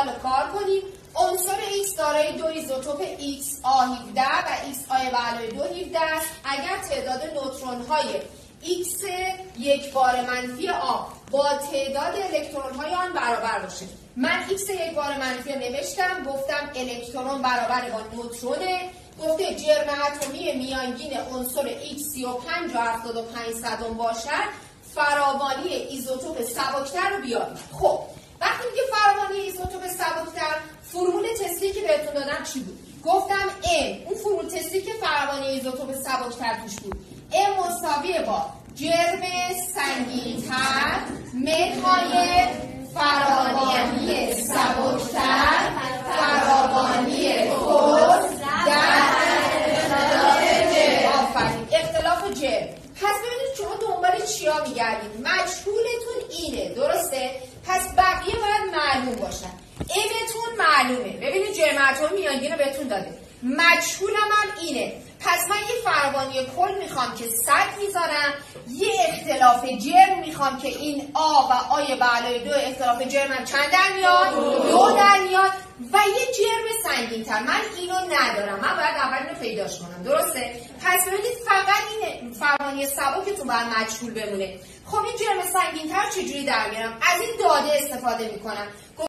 سوال کار کنیم. عنصر X دارای دو ایزوتوپ XA17 و XA به علاوه 2 17 است. اگر تعداد نوترون های X یک بار منفی A با تعداد الکترون های آن برابر باشه. من X یک بار منفی رو نوشتم، گفتم الکترون برابر با نوترونه. گفته جرم اتمی میانگین عنصر X 35 و 75 صدم باشد، فراوانی ایزوتوپ سبکتر رو بیارید. خب وقتی میگه فراوانی ایزوتوپ سبکتر، فرمول تستی که بهتون دادم چی بود؟ گفتم M، اون فرمول تستی که فراوانی ایزوتوپ سبکتر توش بود، M مساوی با جرم سنگین‌تر منهای فراوانی سبکتر فراوانی قرص در اختلاف جرم. پس ببینید شما دنبال چیا میگردید؟ مجهولتون اینه، درسته؟ پس بقیه باید معلوم باشن. امتون معلومه. ببینید جرم اتمی میانگین رو بهتون داده. مجهولم هم اینه. پس من یه فراوانی کل میخوام که 100 میذارم، یه اختلاف جرم میخوام که این آ و آی به علاوه 2 اختلاف جرمم چند در میاد؟ 2 در میاد و یه جرم سنگین‌تر. من اینو ندارم، من باید اول اینو پیداش کنم، درسته؟ پس ببینید فقط این فراوانی سبکتون باید مجهول بمونه. خب این جرم سنگین‌تر چجوری در میارم؟ از این داده استفاده میکنم.